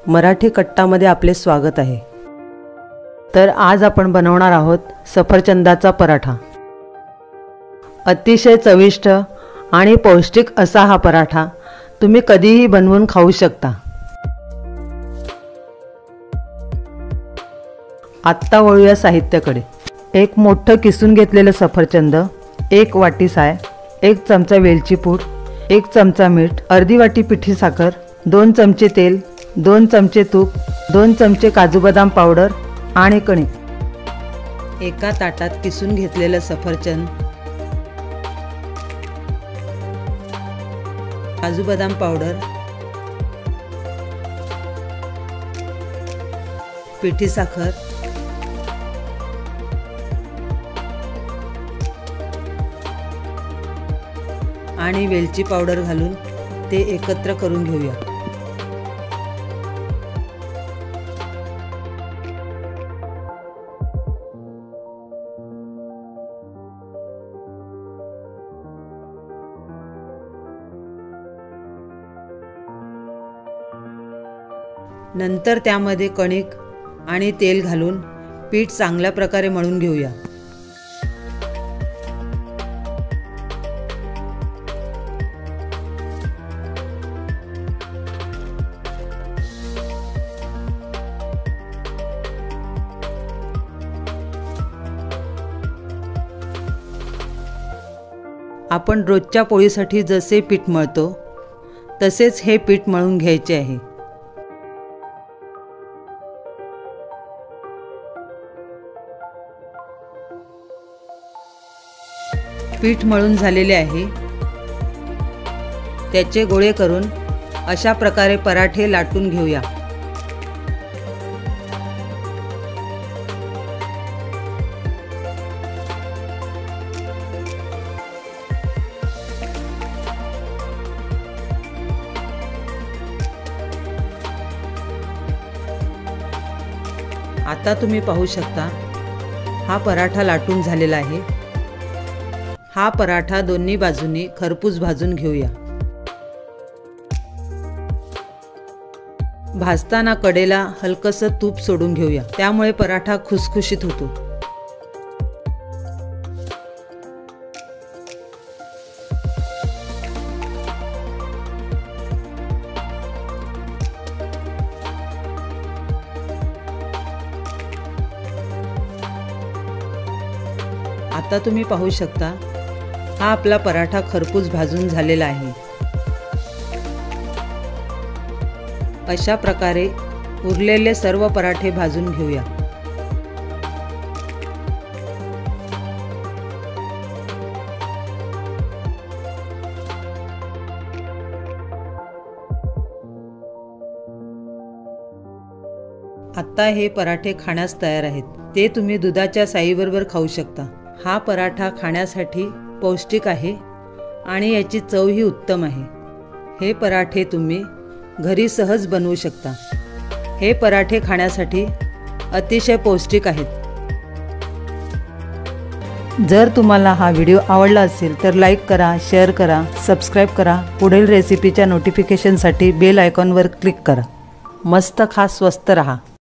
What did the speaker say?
मराठी कट्टामध्ये आपले स्वागत आहे। तर आज आपण बनवणार आहोत सफरचंदाचा पराठा। अतिशय चविष्ट आणि पौष्टिक असा हा पराठा तुम्ही कधीही बनवून खाऊ शकता। आत्ता वळूया साहित्याकडे। एक मोठं किसून घेतलेलं सफरचंद, एक वाटी साय, एक चमचा वेलची पूड, एक चमचा मीठ, अर्धी वाटी पिठी साखर, 2 चमचे तेल, 2 चमचे तूप, 2 चमचे काजू बदाम पावडर आणि कणिक। एका ताटात किसून घेतलेलं सफरचंद, काजू बदाम पावडर, पिठी साखर, आणि वेलची पावडर घालून ते एकत्र करून घेऊया। नंतर त्यामध्ये कणिक आणि तेल घालून पीठ चांगल्या प्रकारे मळून घेऊया। आपण रोजच्या पोळीसाठी जसे पीठ मळतो तसेच हे पीठ मळून घ्यायचे आहे। पीठ मळून झालेले आहे। त्याचे गोळे करून अशा प्रकारे पराठे लाटून घेऊया। आता तुम्ही पाहू शकता हा पराठा लाटून झालेला आहे। हा पराठा दोन्ही बाजूनी खरपूस भाजून घेऊया। भाजताना कडेला हलकसं तूप सोडून घेऊया, त्यामुळे पराठा खुसखुशीत होतो। आता तुम्ही पाहू शकता हा आपला पराठा खरपूस भाजून झालेला आहे। अशा प्रकारे उरलेले सर्व पराठे भाजून घेऊया। आता हे पराठे खाण्यास तयार आहेत। ते तुम्ही दुधाच्या साईबरोबर खाऊ शकता। हा पराठा खाण्यासाठी पौष्टिक आहे आणि याची चवही उत्तम आहे। हे पराठे तुम्ही घरी सहज बनवू शकता। हे पराठे खाण्यासाठी अतिशय पौष्टिक आहेत। जर तुम्हाला हा व्हिडिओ आवडला असेल तर लाईक करा, शेअर करा, सबस्क्राईब करा। पुढील रेसिपीच्या नोटिफिकेशनसाठी बेल आयकॉनवर क्लिक करा। मस्त खा, स्वस्त रहा।